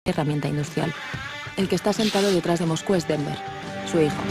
herramienta industrial. El que está sentado detrás de Moscú es Denver, su hijo.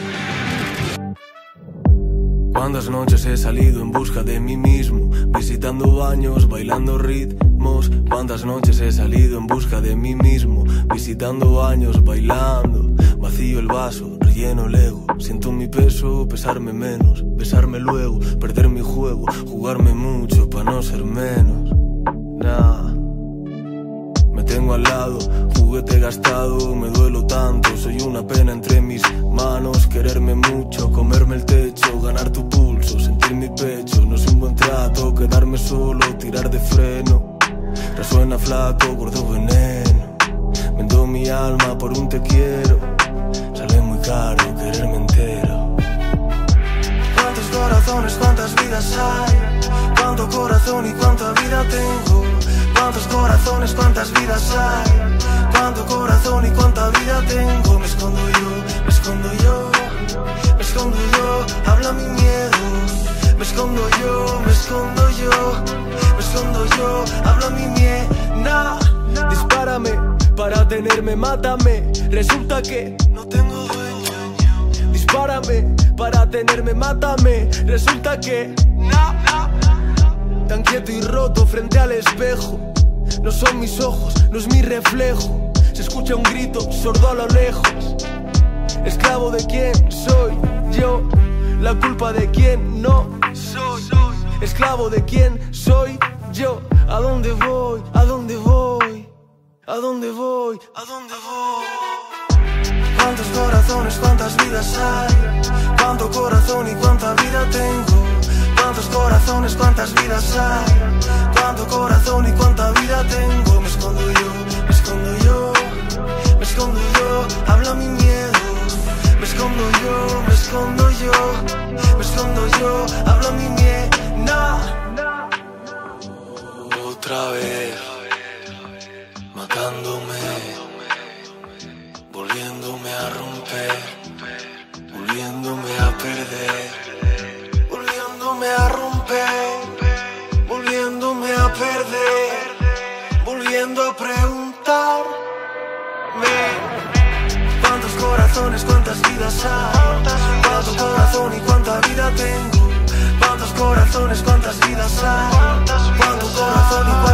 Cuántas noches he salido en busca de mí mismo, visitando baños, bailando ritmos. Cuántas noches he salido en busca de mí mismo, visitando baños, bailando. Vacío el vaso, relleno el ego. Siento mi peso, pesarme menos, besarme luego, perder mi juego, jugarme mucho pa' no ser menos. Nah. Me tengo al lado, juguete gastado, me duelo tanto. Soy una pena entre mis manos, quererme mucho, comerme el techo, ganar tu pulso, sentir mi pecho. No es un buen trato, quedarme solo, tirar de freno. Resuena flaco, gordo veneno. Vendo mi alma por un te quiero. Sale muy caro quererme entero. Cuántos corazones, cuántas vidas hay. Cuánto corazón y cuánta vida tengo. Cuántos corazones, cuántas vidas hay. Cuánto corazón y cuánta vida tengo. Me escondo yo, me escondo yo, me escondo yo. Habla mi miedo. Me escondo yo, me escondo yo, me escondo yo. Habla mi miedo. Dispárame para tenerme, mátame. Resulta que no tengo dueño. Dispárame para tenerme, mátame. Resulta que tan quieto y roto frente al espejo. No son mis ojos, no es mi reflejo. Se escucha un grito sordo a lo lejos. Esclavo de quién soy yo, la culpa de quién no soy. Esclavo de quién soy yo. ¿A dónde voy? ¿A dónde voy? ¿A dónde voy? ¿A dónde voy? Cuántos corazones, cuántas vidas hay. Cuánto corazón y cuánta vida tengo. Cuántos corazones, cuántas vidas hay. Cuánto corazón y cuánta vida tengo. Me escondo yo, me escondo yo, me escondo yo. Habla mi miedo. Me escondo yo, me escondo yo, me escondo yo. Habla mi miedo. Otra vez matándome, volviéndome a romper, volviéndome a perder, volviéndome a romper, volviéndome a perder, volviendo a preguntarme. Cuántos corazones, cuántas vidas hay. Cuánto corazón y cuánta vida tengo. Cuántos corazones, cuántas vidas hay. Cuánto corazón y